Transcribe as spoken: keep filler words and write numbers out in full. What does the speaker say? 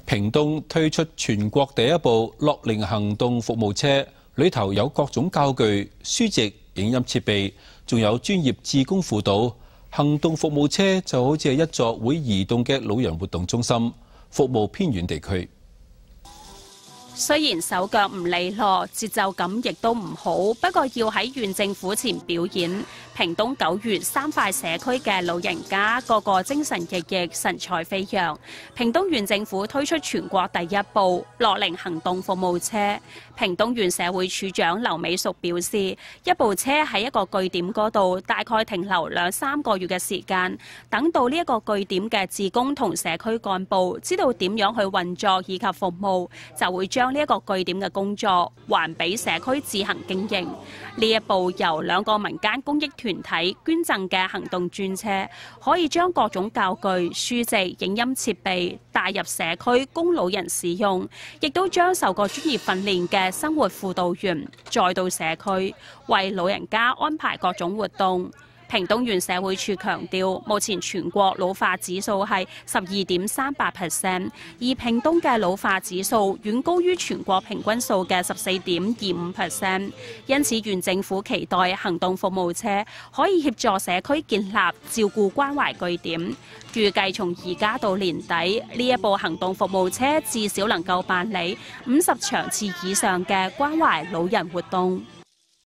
屏東推出全國第一部樂齡行動服務車，裏頭有各種教具、書籍、影音設備，仲有專業志工輔導。行動服務車就好似係一座會移動嘅老人活動中心，服務偏遠地區。 雖然手腳唔利落，節奏感亦都唔好，不過要喺縣政府前表演。屏東九月三塊社區嘅老人家個個精神奕奕，神采飛揚。屏東縣政府推出全國第一部樂齡行動服務車。屏東縣社會處長劉美淑表示，一部車喺一個據點嗰度大概停留兩三個月嘅時間，等到呢一個據點嘅志工同社區幹部知道點樣去運作以及服務，就會將呢一個據點嘅工作還俾社區自行經營。呢一部由兩個民間公益團體捐贈嘅行動專車，可以將各種教具、書籍、影音設備帶入社區供老人使用，亦都將受過專業訓練嘅生活輔導員再到社區為老人家安排各種活動。屏東縣社會處強調，目前全國老化指數係十二點三八 percent， 而屏東嘅老化指數遠高於全國平均數嘅十四點二五 percent， 因此縣政府期待行動服務車可以協助社區建立照顧關懷據點。預計從而家到年底，呢一部行動服務車至少能夠辦理五十場次以上嘅關懷老人活動。